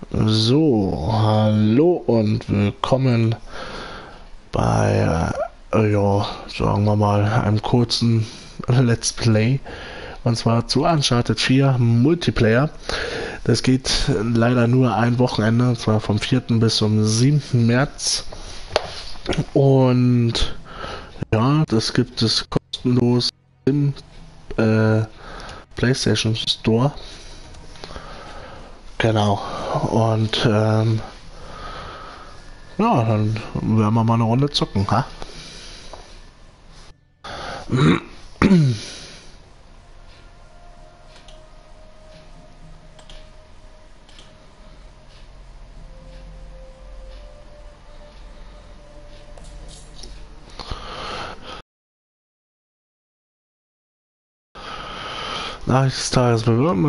So, hallo und willkommen bei, ja, sagen wir mal, einem kurzen Let's Play. Und zwar zu Uncharted 4 Multiplayer. Das geht leider nur ein Wochenende, und zwar vom 4. bis zum 7. März. Und ja, das gibt es kostenlos im PlayStation Store. Genau. Und ja, dann werden wir mal eine Runde zocken, ha? Nachricht des Tages.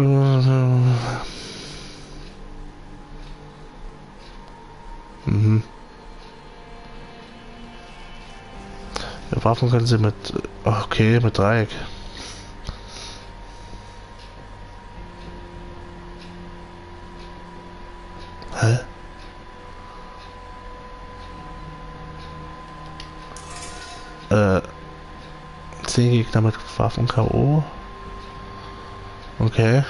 Mhm. Ja, Waffen können sie mit. Okay, mit Dreieck. Hä? Äh. 10 Gegner mit Waffen K.O. Okay.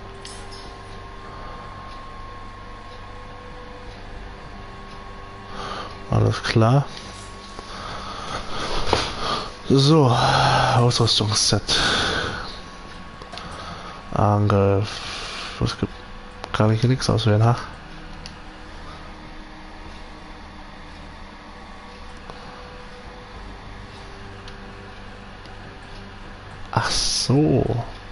Alles klar. So, Ausrüstungsset. Angriff. Was gibt? Kann ich hier nichts auswählen, ha? Ach so.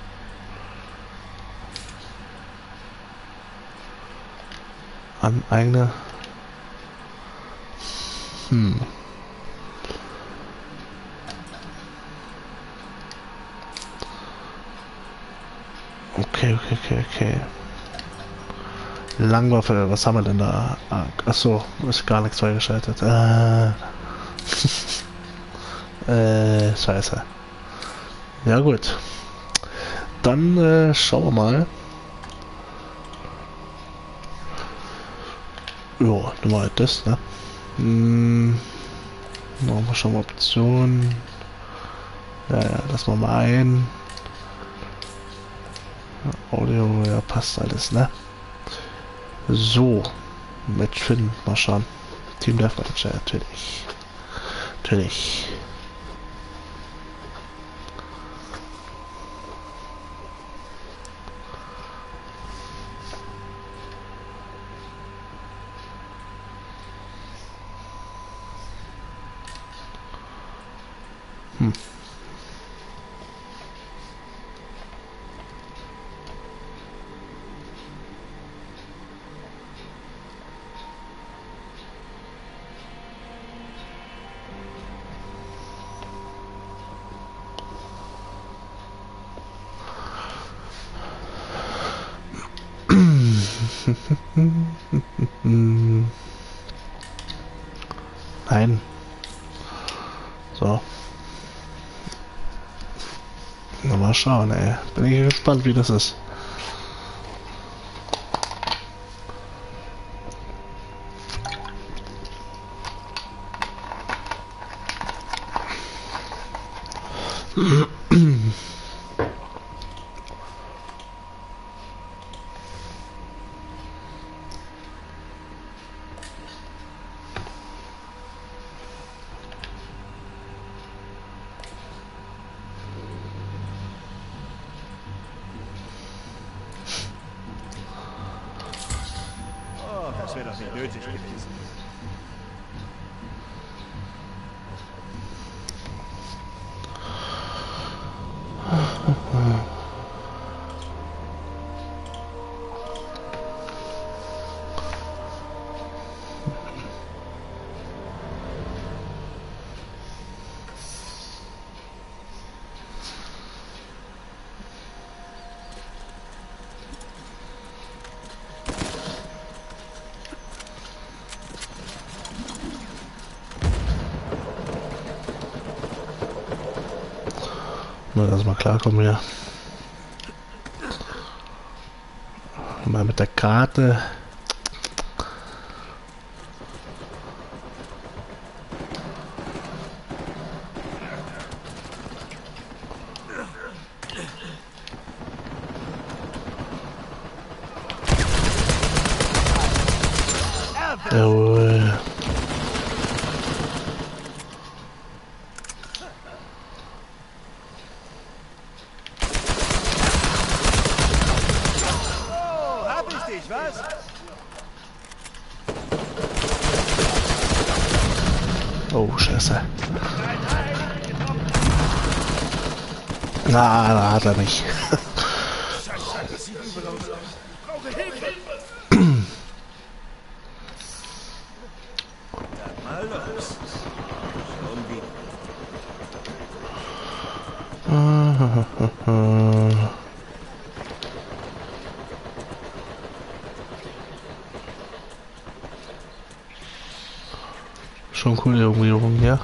An eigene. Okay. Langwaffe, was haben wir denn da? Achso, ist gar nichts freigeschaltet. Scheiße. Ja gut. Dann schauen wir mal. Jo, nehmen wir halt das, ne? Machen wir schon mal Optionen. Ja, lassen wir mal ein. Audio, ja, passt alles, ne? So, Match finden, mal schauen. Team Deathmatch, ja, natürlich. Nein. So. Na, mal schauen, ey. Bin ich gespannt, wie das ist. Das wäre doch nicht nötig gewesen. Mal erstmal klarkommen hier. Mal mit der Karte. Jawohl. Oh, hab ich dich, was? Oh, scheiße. Na, da hat er mich. Scheiße, das sieht übel aus. Ich brauche Hilfe. Dann mal los. Schon wieder. Schon cool irgendwie rum, ja.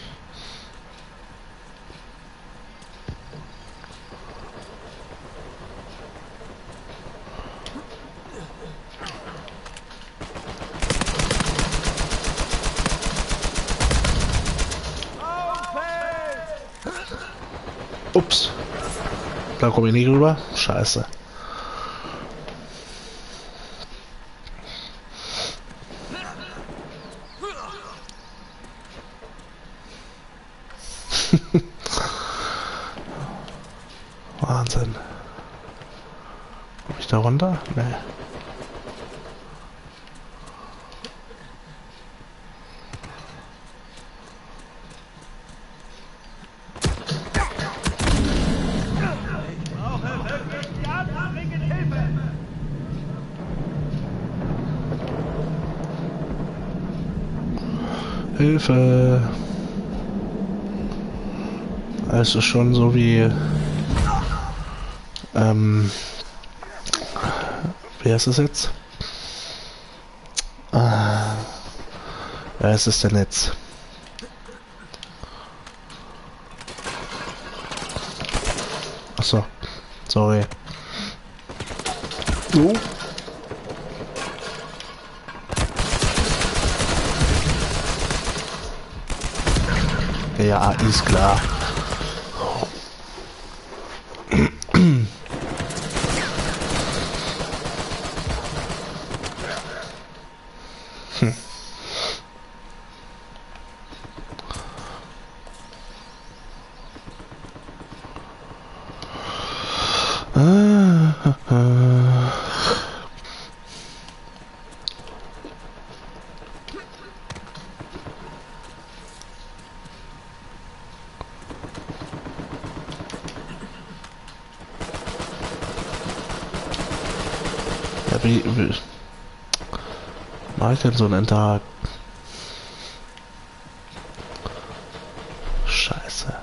Ups. Da komme ich nicht rüber. Scheiße. Wahnsinn. Komm ich da runter? Nee. Hilfe! Es ist schon so wie wer ist es jetzt? Wer ist es denn jetzt? Achso, sorry. Oh. Ja, ist klar. Ja, wie mache ich denn so einen Tag? Scheiße.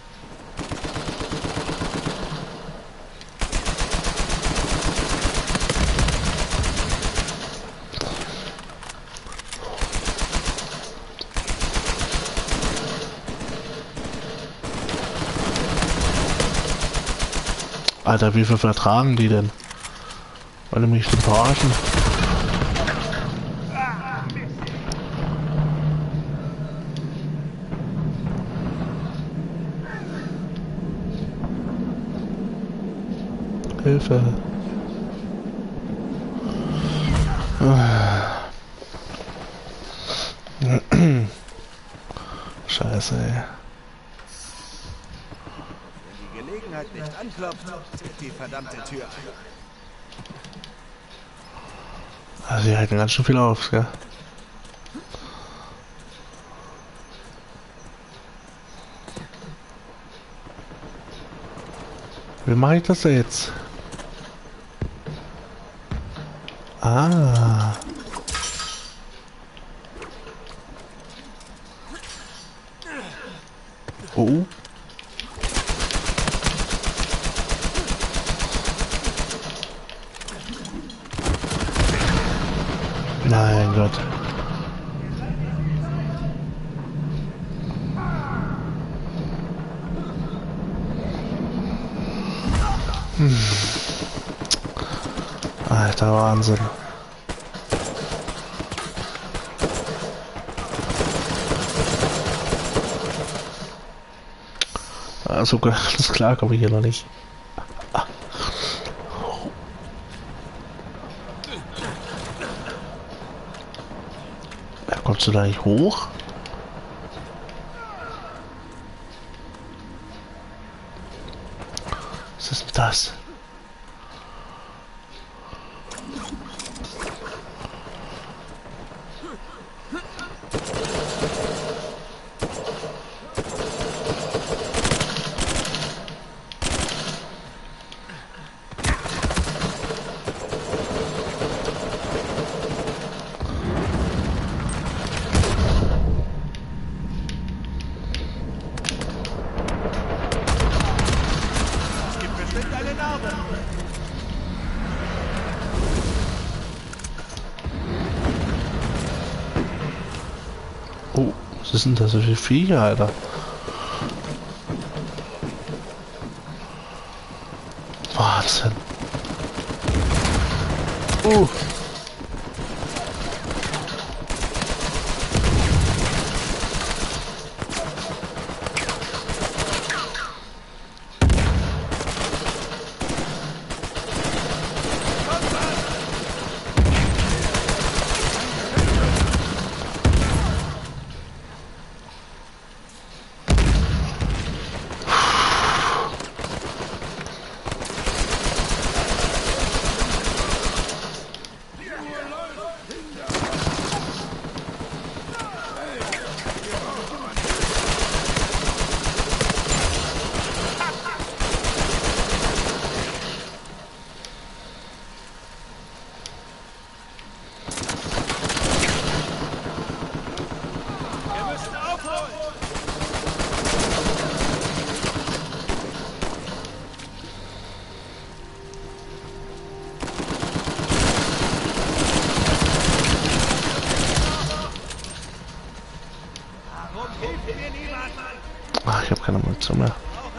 Alter, wie viel vertragen die denn? Wollen die mich verarschen? Hilfe. Scheiße, ey. Wenn die Gelegenheit nicht anklopft, zieht die verdammte Tür. Also die halten ganz schön viel auf, gell? Wie mache ich das jetzt? Ah. Oh. Nein, Gott. Alter Wahnsinn. Also ganz klar komme ich hier noch nicht. Kommst du da nicht hoch? Was ist denn das? Oh, was ist denn das für Viecher, Alter? Wahnsinn. Ach, ich habe keine Munition mehr.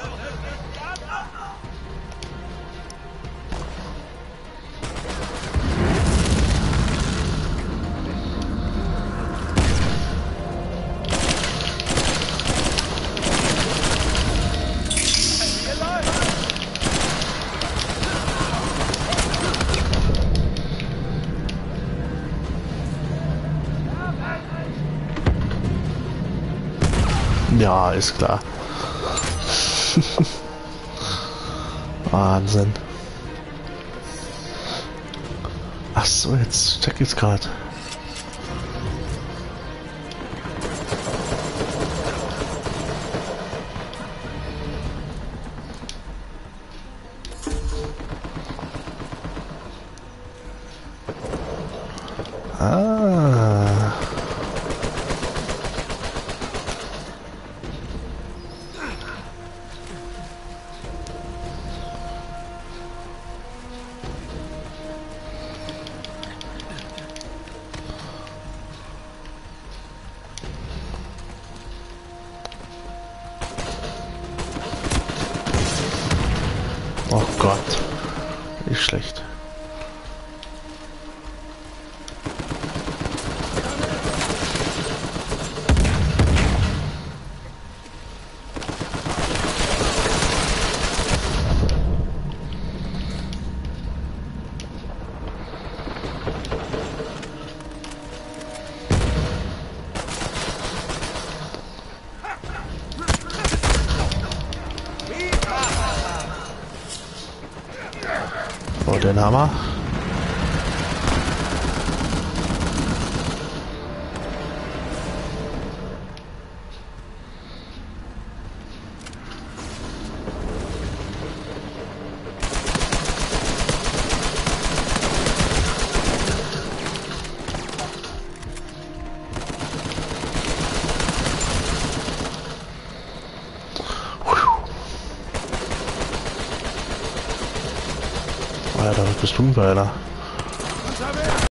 Ja, ist klar. Wahnsinn. Ach so, jetzt check ich's gerade. Ah. Oh Gott, nicht schlecht. Oh, den Hammer. Alter, was bist du, Alter?